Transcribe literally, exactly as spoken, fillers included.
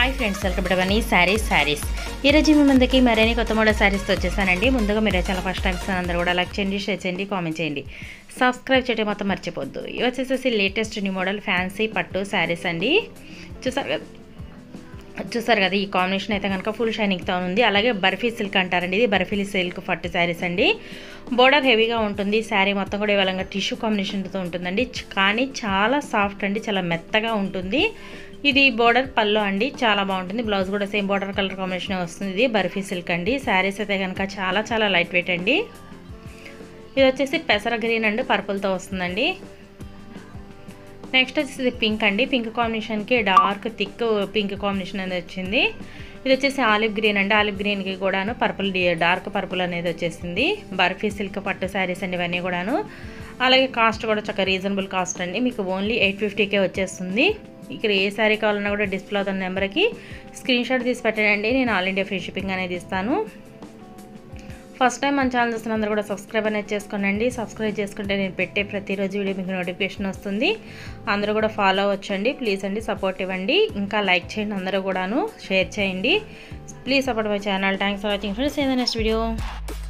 Hi friends, welcome to Bunny Sarees sarees ఈరోజు మీ ముందుకి మరిన్ని కొత్త మోడల్ శారీస్తో వచ్చేసానండి. ముందుగా మీరు చాలా ఫస్ట్ టైం అందరూ కూడా లైక్ చేయండి, షేర్ చేయండి, కామెంట్ చేయండి, సబ్స్క్రైబ్ చేయడం మాత్రం మర్చిపోద్దు. ఇవి వచ్చేసేసి లేటెస్ట్ న్యూ మోడల్ ఫ్యాన్సీ పట్టు శారీస్ అండి. చూసారు కదా చూసారు కదా ఈ కాంబినేషన్ అయితే కనుక ఫుల్ షైనింగ్తో ఉంది. అలాగే బర్ఫీ సిల్క్ అంటారండి, ఇది బర్ఫీ సిల్క్ పట్టు శారీస్ అండి. బోర్డర్ హెవీగా ఉంటుంది, శారీ మొత్తం కూడా ఇవాళ టిష్యూ కాంబినేషన్తో ఉంటుందండి. కానీ చాలా సాఫ్ట్ అండి, చాలా మెత్తగా ఉంటుంది. ఇది బోర్డర్ పల్లో అండి, చాలా బాగుంటుంది. బ్లౌజ్ కూడా సేమ్ బోర్డర్ కలర్ కాంబినేషన్ వస్తుంది. ఇది బర్ఫీ సిల్క్ అండి. శారీస్ అయితే కనుక చాలా చాలా లైట్ వెయిట్ అండి. ఇది వచ్చేసి పెసర గ్రీన్ అండి, పర్పుల్తో వస్తుందండి. నెక్స్ట్ వచ్చేసి పింక్ అండి, పింక్ కాంబినేషన్కి డార్క్ థిక్ పింక్ కాంబినేషన్ అనేది వచ్చింది. ఇది వచ్చేసి ఆలివ్ గ్రీన్ అండి, ఆలివ్ గ్రీన్కి కూడాను పర్పుల్ డార్క్ పర్పుల్ అనేది వచ్చేసింది. బర్ఫీ సిల్క్ పట్టు శారీస్ అండి ఇవన్నీ కూడాను. అలాగే కాస్ట్ కూడా చక్కగా రీజనబుల్ కాస్ట్ అండి, మీకు ఓన్లీ ఎయిట్ ఫిఫ్టీకే వచ్చేస్తుంది. ఇక్కడ ఏ శారీ కావాలన్నా కూడా డిస్ప్లే అవుతున్న నెంబర్కి స్క్రీన్ షాట్ తీసి పెట్టండి, నేను ఆల్ ఇండియా ఫ్రీ షిప్పింగ్ అనేది ఇస్తాను. ఫస్ట్ టైం మన ఛానల్ చూస్తున్న అందరూ కూడా సబ్స్క్రైబ్ అనేది చేసుకోండి. సబ్స్క్రైబ్ చేసుకుంటే నేను పెట్టే ప్రతిరోజు వీడియో మీకు నోటిఫికేషన్ వస్తుంది. అందరూ కూడా ఫాలో అవ్వచ్చండి. ప్లీజ్ అండి సపోర్ట్ ఇవ్వండి, ఇంకా లైక్ చేయండి, అందరూ కూడాను షేర్ చేయండి. Please support my channel. Thanks for watching friends. In the next video.